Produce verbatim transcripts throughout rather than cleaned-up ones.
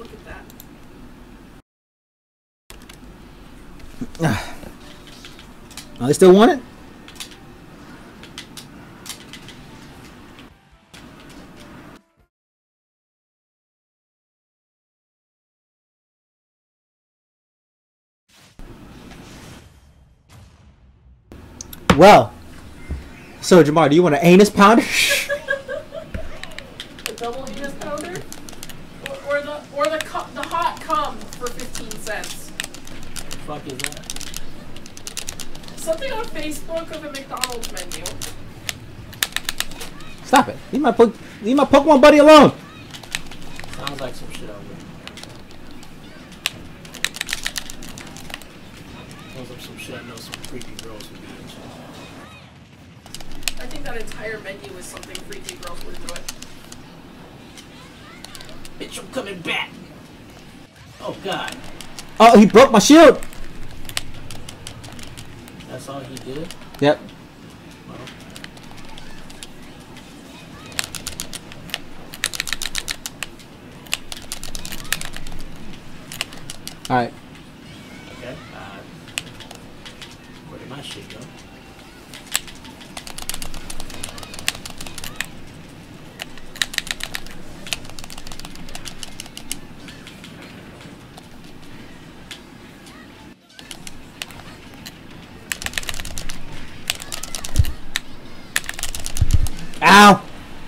Look at that. Oh, they still want it? Well, so Jamar, do you want an anus pounder? A double anus pounder, or, or the or the cu the hot cum for fifteen cents. What the fuck is that? Something on Facebook of a McDonald's menu. Stop it! Leave my po leave my Pokemon buddy alone. Sounds like some shit out there. Sounds like some shit I know some creepy girls would be into. I think that entire menu is something freaky girls would enjoy. Bitch, I'm coming back! Oh god. Oh, he broke my shield. That's all he did? Yep. Well. All right. Okay. Uh, where did my shit go? Ow!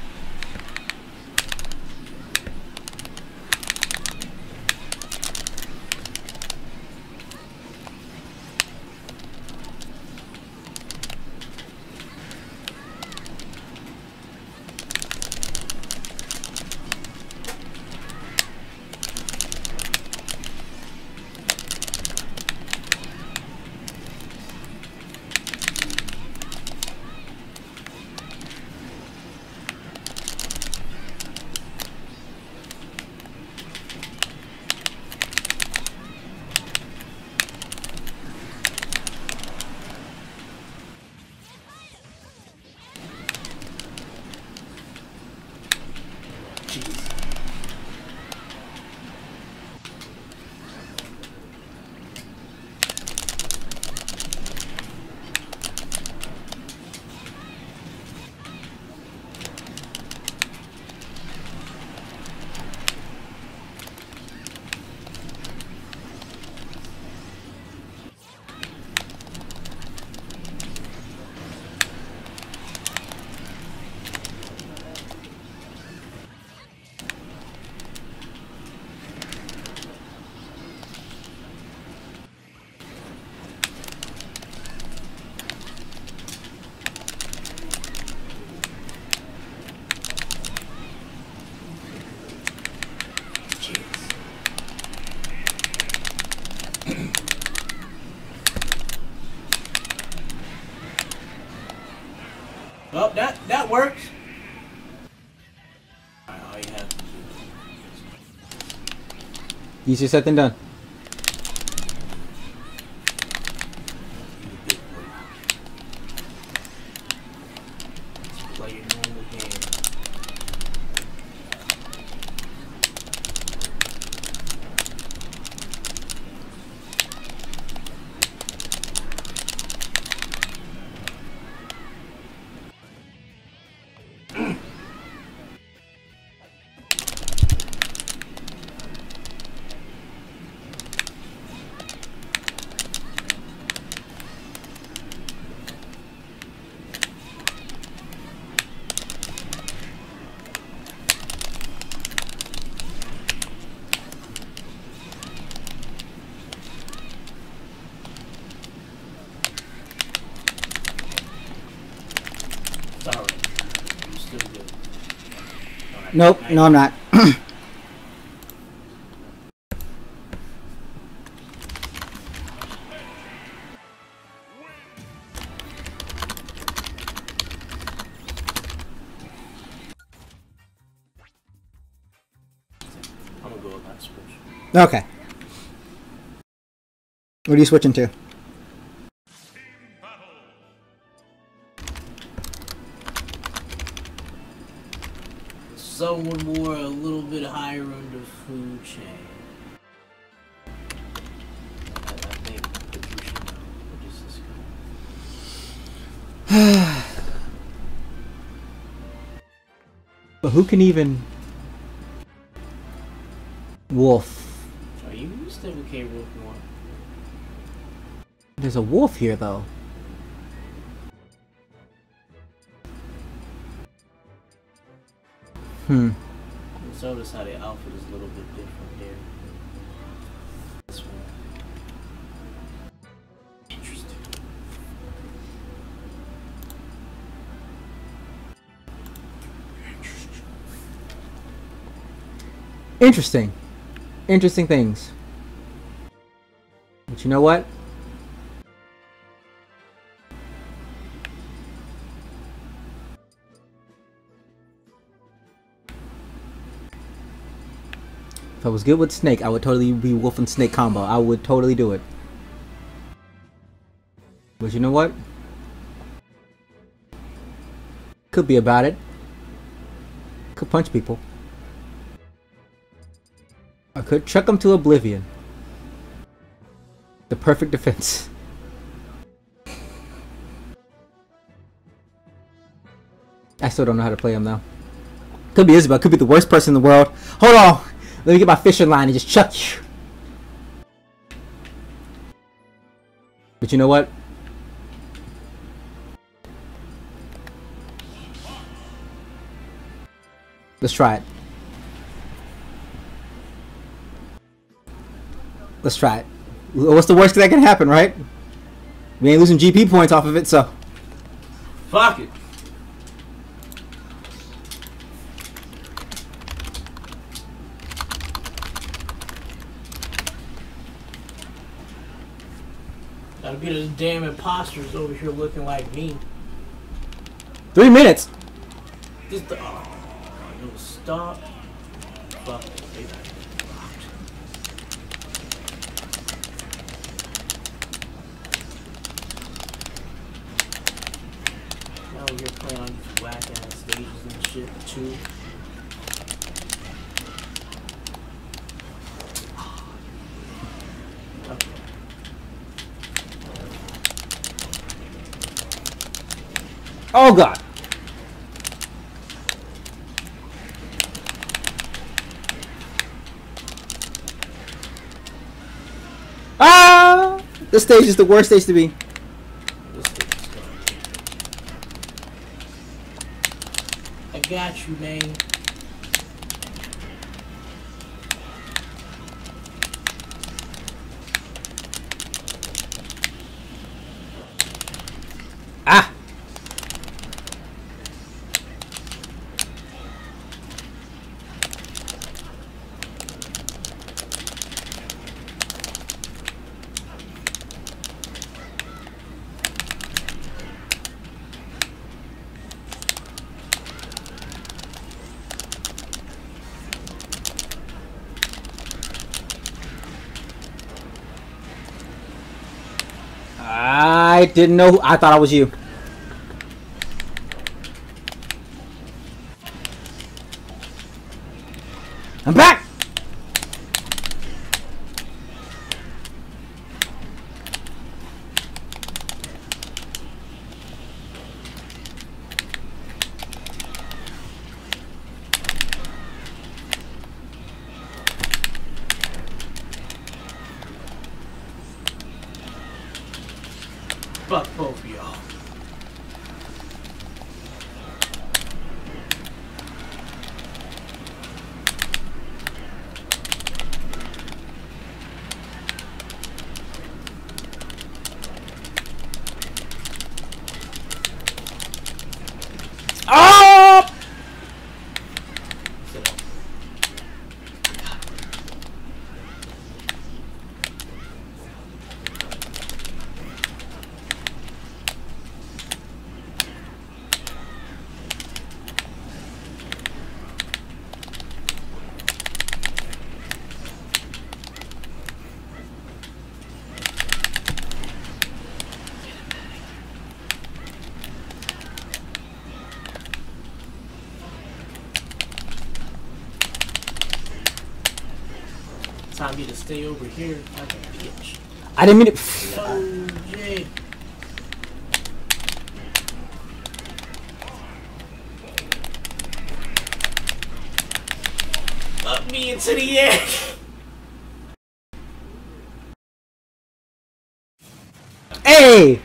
Oh, that that works. Alright, all you have to do. Easier said than done. Play your normal game. Sorry. I'm still good. Right. Nope. No, I'm not. I'm gonna go with that switch. Okay. What are you switching to? Zone more, a little bit higher on the food chain. I, I think that you should know. What is this guy? But who can even... Wolf. Are you still okay, Wolf more? There's a wolf here, though. Hmm. Let's notice how the outfit is a little bit different here. This one. Interesting. Interesting. Interesting. Interesting things. But you know what? If I was good with Snake, I would totally be Wolf and Snake combo. I would totally do it. But you know what? Could be about it. Could punch people. I could chuck them to oblivion. The perfect defense. I still don't know how to play him now. Could be Isabel. Could be the worst person in the world. Hold on. Let me get my fishing line and just chuck you. But you know what? Let's try it. Let's try it. What's the worst that can happen, right? We ain't losing G P points off of it, so. Fuck it. Gotta get those damn imposters over here looking like me. Three minutes. Just the oh, no stop. Fuck it. They got it blocked. Now you're playing on these whack ass stages and shit too. Okay. Oh god. Ah! This stage is the worst stage to be. This thing's going. I got you, man. Ah! I didn't know. Who, I thought I was you. I'm back. Fuck both of y'all. Oh! Time me to stay over here like a bitch. I didn't mean it. No, Jay. Up me into the air. Hey!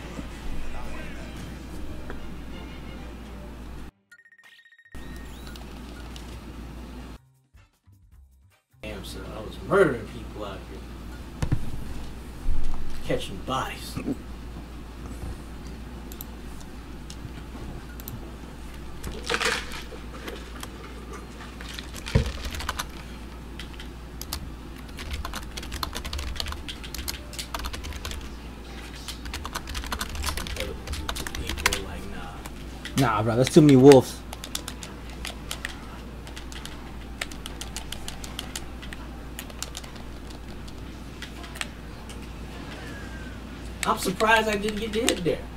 Damn, son, I was murdering people out here. Catching bodies. People like, nah. Nah, bro, that's too many wolves. I'm surprised I didn't get to hit there.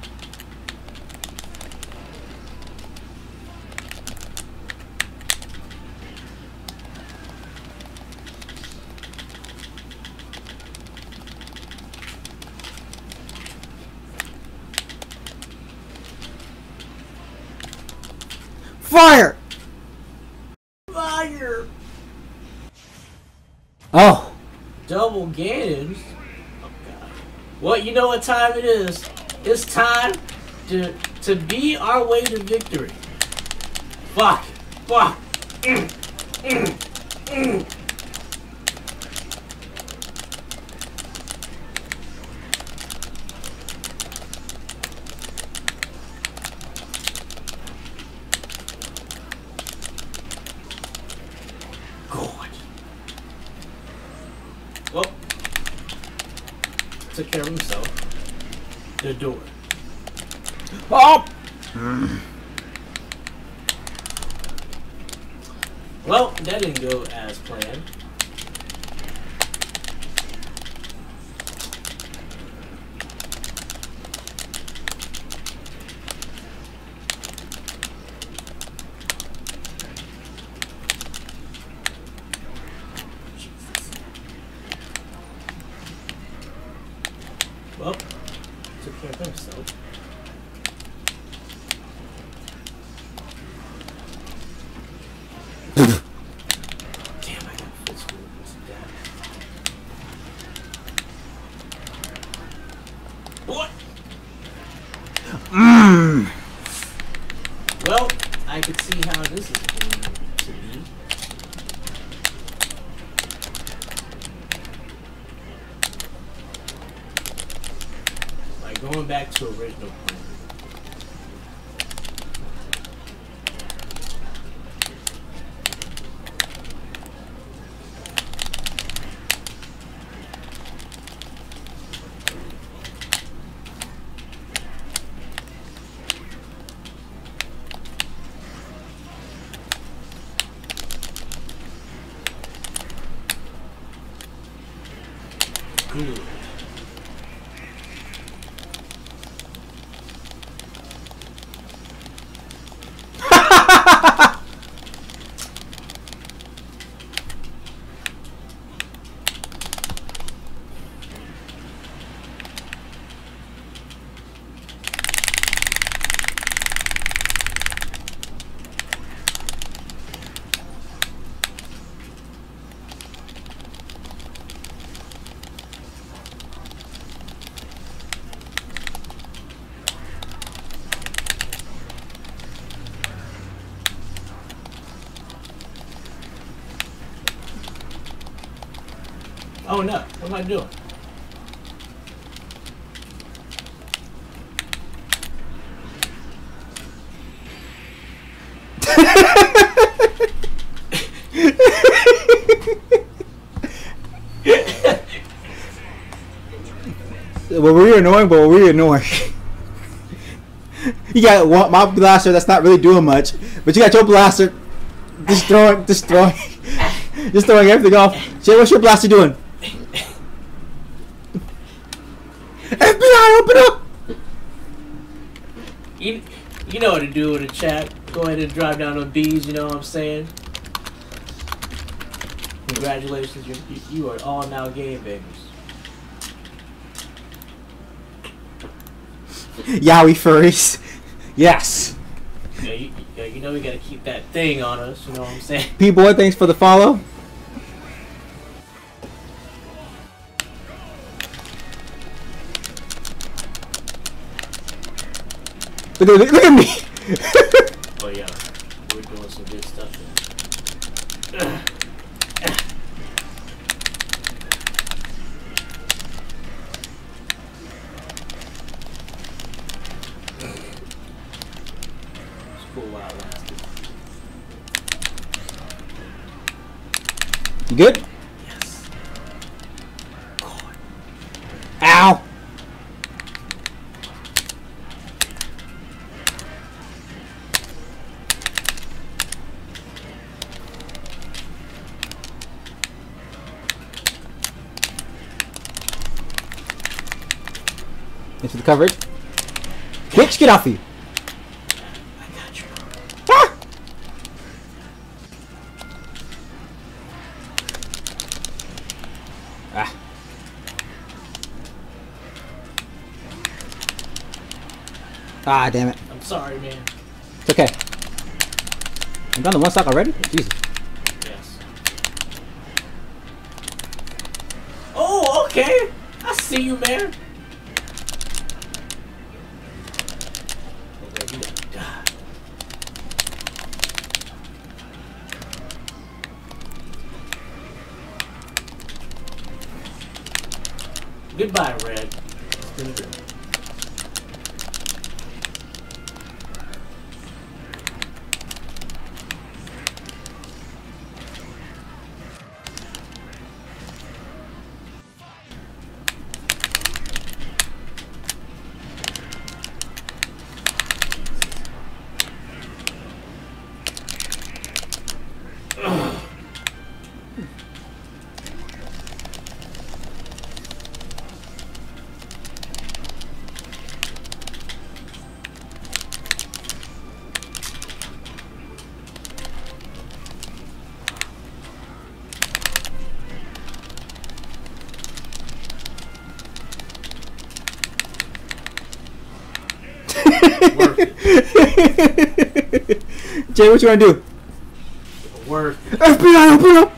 Fire! Fire! Oh. Double Gannons? Oh god. Well, you know what time it is. It's time to to be our way to victory. Fuck. Fuck. Mm. Mm. Mm. Well, took care of himself. The door. Oh! Well, that didn't go as planned. Well, took care of himself. Damn, I got full school. What's that? What? Mmm. Well, I could see how this is going to be. Like going back to original plan. Good. Oh no, what am I doing? Well, were you annoying? But were you annoying? You got one, my blaster that's not really doing much, but you got your blaster just throwing, just throwing, just throwing everything off. Jay, what's your blaster doing? F B I, open up! You, you know what to do with a chat. Go ahead and drive down on B's, you know what I'm saying? Congratulations, you, you, you are all now game bangers. Yowie furries. Yes. Yeah, you, yeah, you know we gotta keep that thing on us, you know what I'm saying? P-Boy, thanks for the follow. Look at, look, look at me! Oh yeah, we're doing some good stuff there. It's cool while it lasted. You good? Yes. God. Ow! Into the coverage. Bitch, get off you! I got you. Ah! Ah. Ah, damn it. I'm sorry, man. It's okay. I'm down to one stock already? Jesus. Yes. Oh, okay. I see you, man. Okay, you gotta die. Goodbye, Red. It's been good. Worth it. Jay, what you wanna do? Worth it. F B I, open up!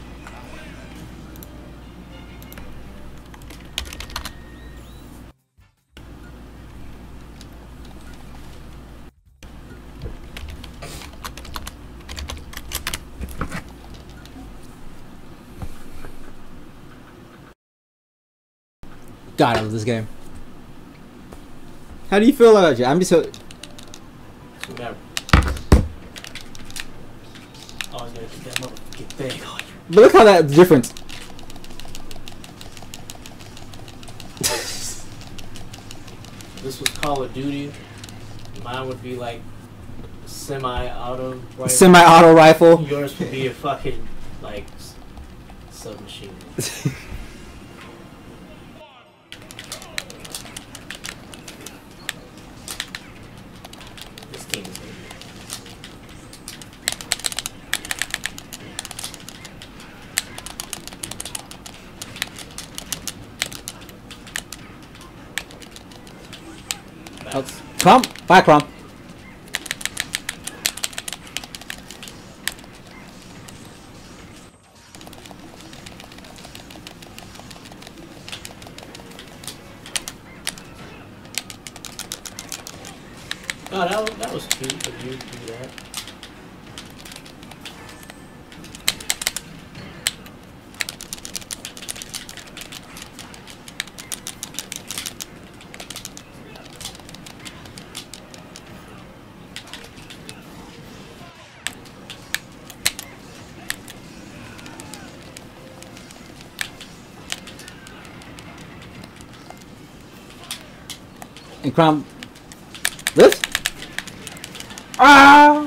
God, I love this game. How do you feel about it? I'm just so. Remember. Always gotta keep that motherfucking thing on you. But look how that's different. This was Call of Duty. Mine would be like semi-auto rifle. Semi-auto rifle. Yours would be a fucking like s- submachine. This team is gonna be. That's Crump, bye Crump. Oh, that was, that was cute of you to do that. And Crump. This? Ah!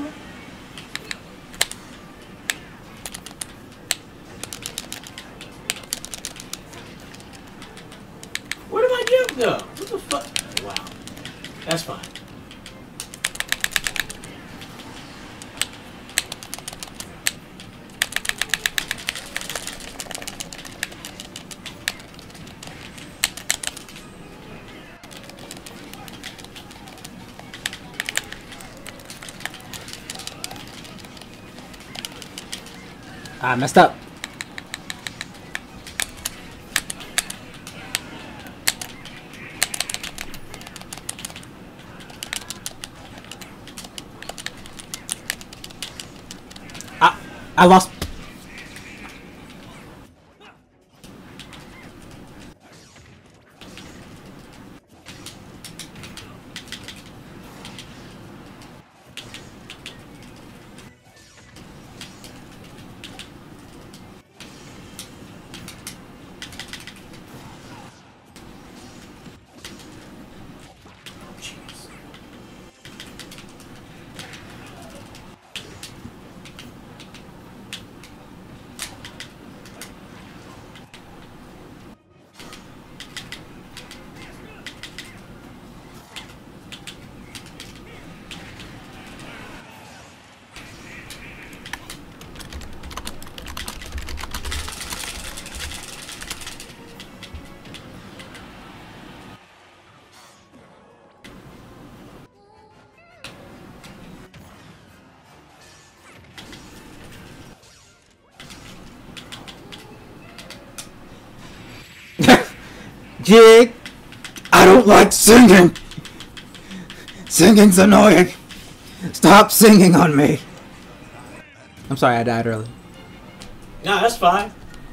Where did my jump go? What the fuck? Wow. That's fine. I messed up. I, I lost. Jig, I don't like singing. Singing's annoying. Stop singing on me. I'm sorry I died early. Nah, that's fine.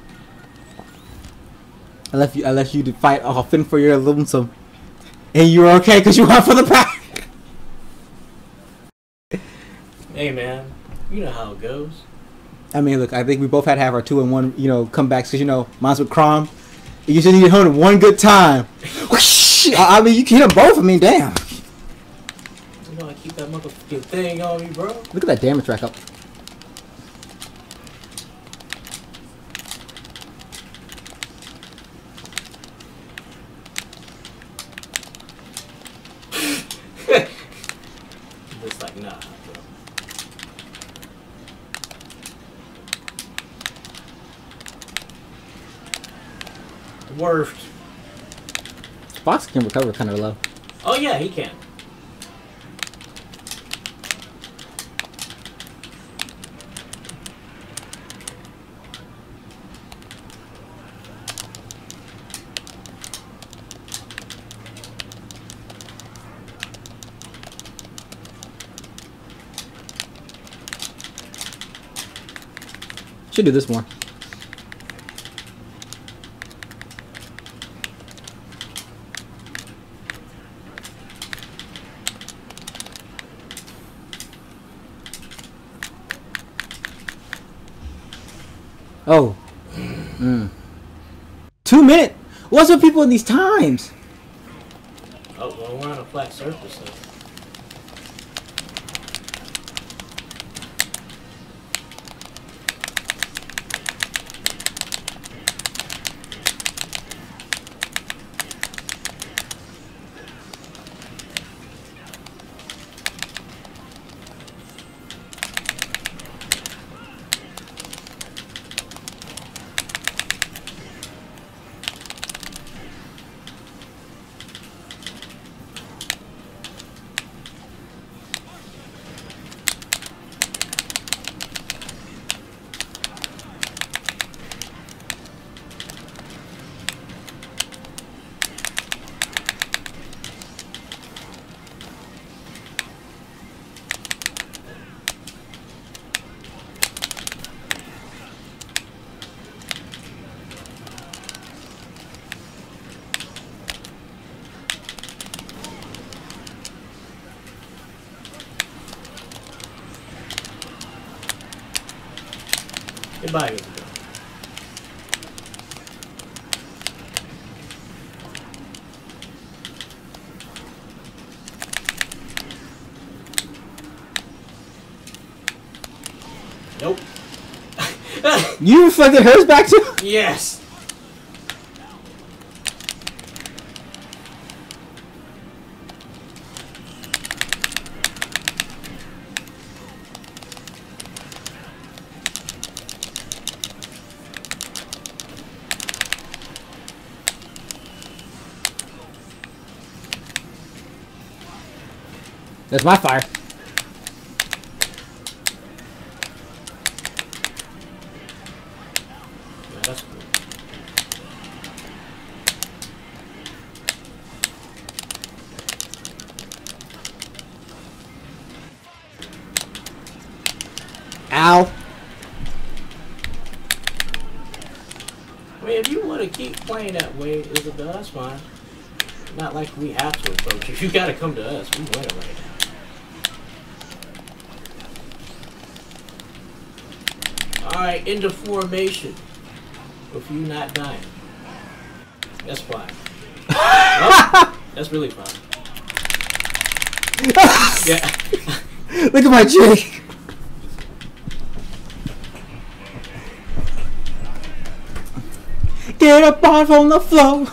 I left you. I left you to fight off and for your lonesome, and you were okay because you went for the pack. Hey man, you know how it goes. I mean, look, I think we both had to have our two and one, you know, comebacks because you know, mine's with Crom. You just need to hit him one good time. I mean, you can hit them both. I mean, damn. You know I keep that motherfucking thing on me, bro. Look at that damage rack up. Just like nah, bro. Worst. Fox can recover kind of low. Oh yeah, he can. Should do this more. Oh. Mm. Two minute? What's with people in these times? Oh, well, we're on a flat surface, so. Goodbye, good girl. Nope. You reflected hers back too? Yes. That's my fire. That's cool. Ow. I mean, if you want to keep playing that way, Isabel, that's fine. Not like we have to approach you. You gotta come to us. We win it right now. Alright, into formation. With you not dying. That's fine. Oh, that's really fine. Yeah. Look at my chick. Get up off on the floor.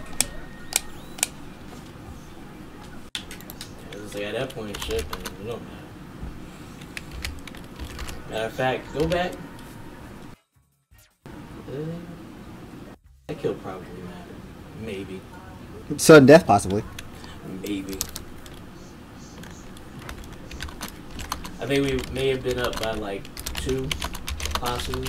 It's like at that point, shit, man, it don't matter. Matter of fact, go back. Uh, that kill probably matter. Maybe. Sudden death, possibly. Maybe. I think we may have been up by like two, possibly.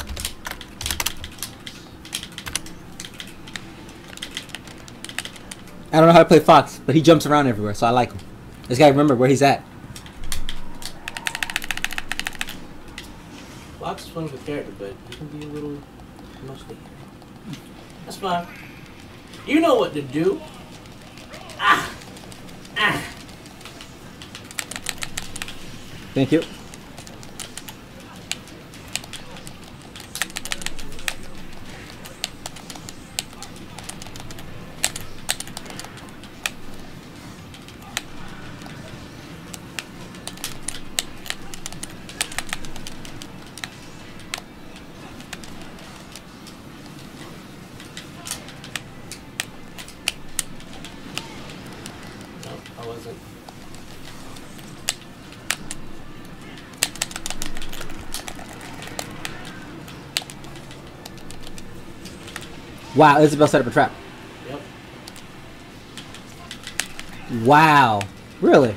I don't know how to play Fox, but he jumps around everywhere, so I like him. Just gotta remember where he's at. Fox is fun of a character, but he can be a little musty. That's fine. You know what to do. Ah! Ah! Thank you. No, I wasn't. Wow, Isabel set up a trap. Yep. Wow. Really?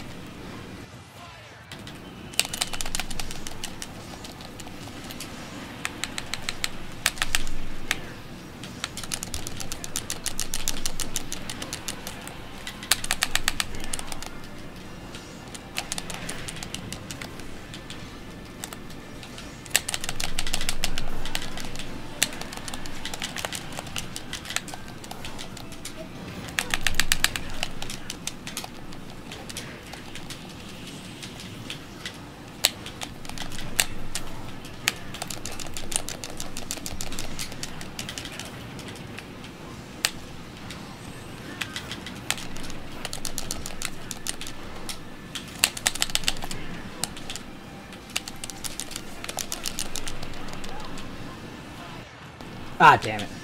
Ah, damn it.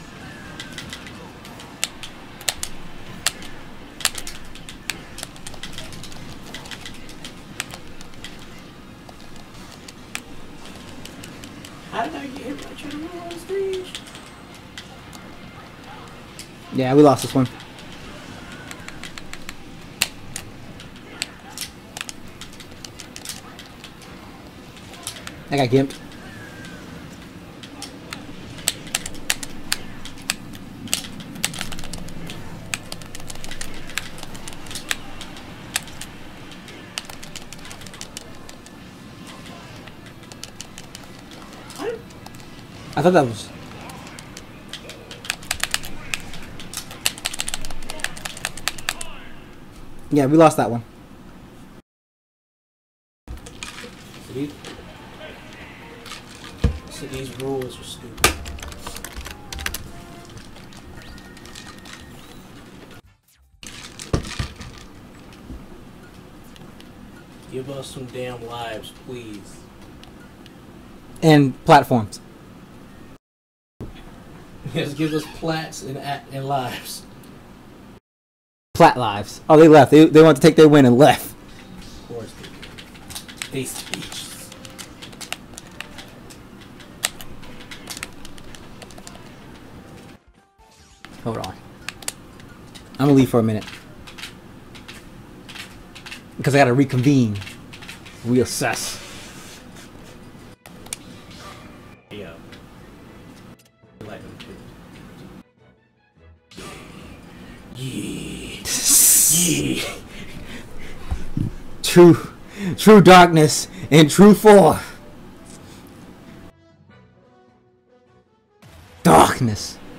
How did I get hit by trying to roll on stage? Yeah, we lost this one. I got gimped. I thought that was... Yeah, we lost that one. So these, so these rules are stupid. Give us some damn lives, please. And platforms. Just give us plats and, and lives. Plat lives. Oh, they left. They, they want to take their win and left. Of course they do. They speeches. Hold on. I'm gonna leave for a minute. Because I gotta reconvene. Reassess. Yeah. Yeah. Yeah. True, true darkness and true forth. Darkness.